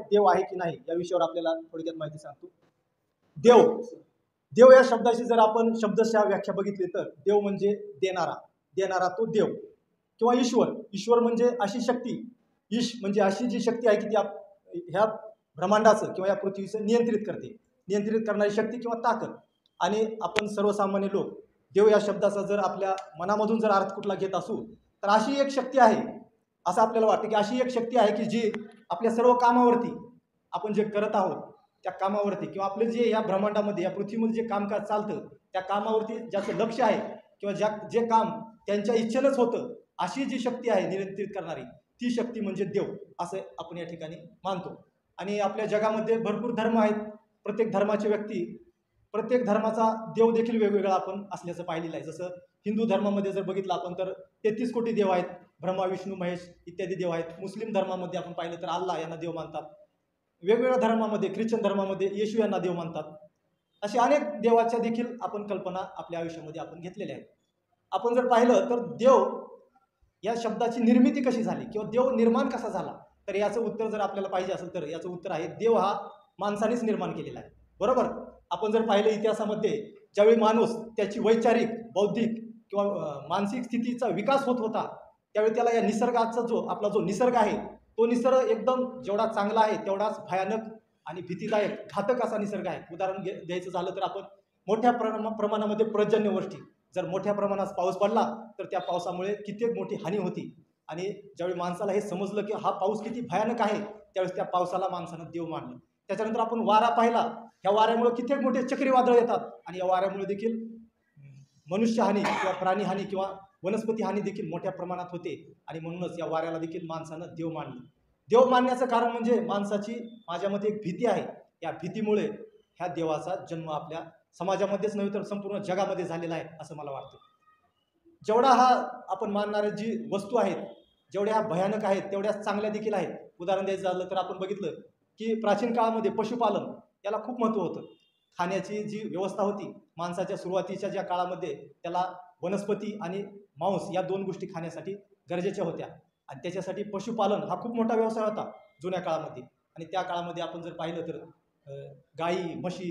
देव आहे की नाही या विषयावर आपल्याला थोडक्यात माहिती सांगतो। देव देव या शब्दाची जर आपण शब्दशः व्याख्या बघितली तर देव म्हणजे देणारा, देणारा तो देव किंवा ईश्वर। ईश्वर म्हणजे अशी शक्ती, ईश म्हणजे अशी जी शक्ती आहे की ती ह्या ब्रह्मांडाचं किंवा या पृथ्वीचं नियंत्रित करते, नियंत्रित करणारी शक्ती किंवा ताकद। आणि आपण सर्वसामान्य लोक देव या शब्दाचा जर आपल्या मनामधून जर अर्थ कुठला घेत असू तर अशी एक शक्ती आहे, असं आपल्याला वाटतं की अशी एक शक्ती आहे की जी आपल्या सर्व कामावरती, आपण जे करत आहोत त्या कामावरती किंवा आपलं जे या ब्रह्मांडामध्ये या पृथ्वीमध्ये जे कामकाज चालतं त्या कामावरती ज्याचं लक्ष आहे किंवा जे काम त्यांच्या इच्छेनंच होतं, अशी जी शक्ती आहे नियंत्रित करणारी, ती शक्ती म्हणजे देव असं आपण या ठिकाणी मानतो। आणि आपल्या जगामध्ये भरपूर धर्म आहेत, प्रत्येक धर्माची व्यक्ती, प्रत्येक धर्माचा देव देखील वेगवेगळा आपण असल्याचं पाहिलेलं आहे। जसं हिंदू धर्मामध्ये जर बघितलं आपण तर 33 कोटी देव आहेत, ब्रह्मा विष्णू महेश इत्यादी देव आहेत। मुस्लिम धर्मामध्ये आपण पाहिलं तर अल्लाह यांना देव मानतात। वेगवेगळ्या धर्मामध्ये, ख्रिश्चन धर्मामध्ये येशू यांना देव मानतात। असे अनेक देवाच्या देखील आपण कल्पना आपल्या आयुष्यामध्ये आपण घेतलेल्या आहेत। आपण जर पाहिलं तर देव या शब्दाची निर्मिती कशी झाली किंवा देव निर्माण कसा झाला, तर याचं उत्तर जर आपल्याला पाहिजे असेल तर याचं उत्तर आहे देव हा माणसानेच निर्माण केलेला आहे, बरोबर। आपण जर पाहिलं इतिहासामध्ये ज्यावेळी माणूस त्याची वैचारिक, बौद्धिक किंवा मानसिक स्थितीचा विकास होत होता त्यावेळी त्याला या निसर्गाचा आपला जो निसर्ग आहे तो निसर्ग एकदम जेवढा चांगला आहे तेवढाच भयानक आणि भीतीदायक, घातक असा निसर्ग आहे। उदाहरण द्यायचं झालं तर आपण मोठ्या प्रमाणामध्ये पर्जन्यवृष्टी, जर मोठ्या प्रमाणात पाऊस पडला तर त्या पावसामुळे कित्येक मोठी हानी होती। आणि ज्यावेळी माणसाला हे समजलं की हा पाऊस किती भयानक आहे त्यावेळेस त्या पावसाला माणसानं देव मानलं। त्याच्यानंतर आपण वारा पाहिला, ह्या वाऱ्यामुळे कित्येक मोठे चक्रीवादळ येतात आणि या वाऱ्यामुळे देखील मनुष्यहानी किंवा प्राणीहानी किंवा वनस्पती हानी देखील मोठ्या प्रमाणात होते आणि म्हणूनच या वाऱ्याला देखील माणसानं देव मानलं। देव मानण्याचं कारण म्हणजे माणसाची माझ्यामध्ये एक भीती आहे, या भीतीमुळे ह्या देवाचा जन्म आपल्या समाजामध्येच नव्हे तर संपूर्ण जगामध्ये झालेला आहे असं मला वाटतं। जेवढा हा आपण मानणाऱ्या जी वस्तू आहेत जेवढ्या भयानक आहेत तेवढ्याच चांगल्या देखील आहेत। उदाहरण द्यायचं झालं तर आपण बघितलं की प्राचीन काळामध्ये पशुपालन याला खूप महत्त्व होतं। खाण्याची जी व्यवस्था होती माणसाच्या सुरुवातीच्या ज्या काळामध्ये त्याला वनस्पती आणि मांस या दोन गोष्टी खाण्यासाठी गरजेच्या होत्या आणि त्याच्यासाठी पशुपालन हा खूप मोठा व्यवसाय होता जुन्या काळामध्ये। आणि त्या काळामध्ये आपण जर पाहिलं तर गाई, म्हशी,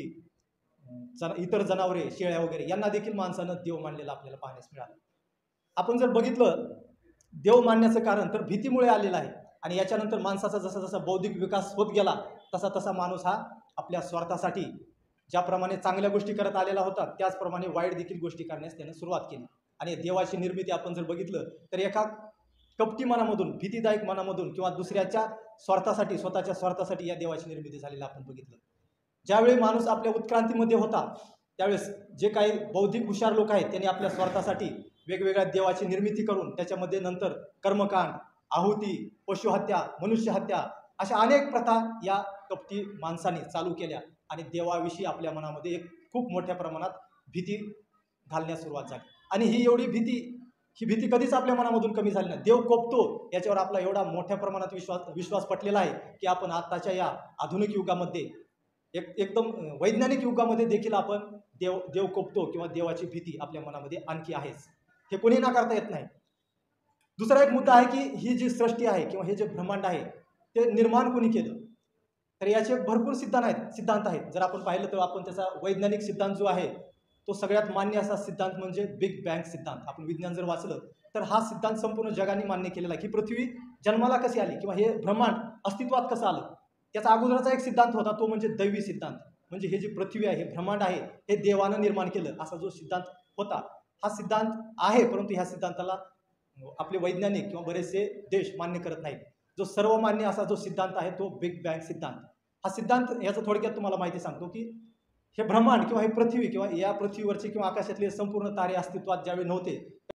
इतर जनावरे, शेळ्या वगैरे यांना देखील माणसानं देव मानलेलं आपल्याला पाहण्यास मिळालं। आपण जर बघितलं देव मानण्याचं कारण तर भीतीमुळे आलेलं आहे आणि याच्यानंतर माणसाचा जसा जसा बौद्धिक विकास होत गेला तसा तसा माणूस हा आपल्या स्वार्थासाठी ज्याप्रमाणे चांगल्या गोष्टी करत आलेला होता त्याचप्रमाणे वाईट देखील गोष्टी करण्यास त्याने सुरुवात केली। आणि देवाची निर्मिती आपण जर बघितलं तर एका कपटी मनामधून, भीतीदायक मनामधून किंवा दुसऱ्याच्या स्वार्थासाठी, स्वतःच्या स्वार्थासाठी या देवाची निर्मिती झालेली आपण बघितलं। ज्यावेळी माणूस आपल्या उत्क्रांतीमध्ये होता त्यावेळेस जे काही बौद्धिक हुशार लोक आहेत त्यांनी आपल्या स्वार्थासाठी वेगवेगळ्या देवाची निर्मिती करून त्याच्यामध्ये नंतर कर्मकांड, आहुती, पशुहत्या, मनुष्यहत्या अशा अनेक प्रथा या कपटी माणसाने चालू केल्या आणि देवाविषयी आपल्या मनामध्ये एक खूप मोठ्या प्रमाणात भीती घालण्यास सुरुवात झाली। आणि ही भीती कधीच आपल्या मनामधून कमी झाली नाही। देव कोपतो याच्यावर आपला एवढा मोठ्या प्रमाणात विश्वास पटलेला आहे की आपण आत्ताच्या या आधुनिक युगामध्ये एकदम वैज्ञानिक युगामध्ये देखील आपण देव कोपतो किंवा देवाची भीती आपल्या मनामध्ये आणखी आहेच, हे कोणी नाकारता येत नाही। दुसरा एक मुद्दा आहे की ही जी सृष्टी आहे किंवा हे जे ब्रह्मांड आहे ते निर्माण कोणी केलं, तर याचे भरपूर सिद्धांत आहेत। जर आपण पाहिलं तर आपण त्याचा वैज्ञानिक सिद्धांत जो आहे तो सगळ्यात मान्य असा सिद्धांत म्हणजे बिग बँग सिद्धांत। आपण विज्ञान जर वाचलं तर हा सिद्धांत संपूर्ण जगाने मान्य केलेला आहे की पृथ्वी जन्माला कशी आली किंवा हे ब्रह्मांड अस्तित्वात कसं आलं। त्याचा अगोदरचा एक सिद्धांत होता तो म्हणजे दैवी सिद्धांत, म्हणजे हे जी पृथ्वी आहे, हे ब्रह्मांड आहे हे देवानं निर्माण केलं असा जो सिद्धांत होता हा सिद्धांत आहे। परंतु ह्या सिद्धांताला आपले वैज्ञानिक किंवा बरेचसे देश मान्य करत नाहीत। जो सर्वमान्य असा जो सिद्धांत आहे तो बिग बँग सिद्धांत। हा सिद्धांत याचं थोडक्यात तुम्हाला माहिती सांगतो की हे ब्रह्मांड किंवा हे पृथ्वी किंवा या पृथ्वीवरचे किंवा आकाशातले संपूर्ण तारे अस्तित्वात ज्यावेळी नव्हते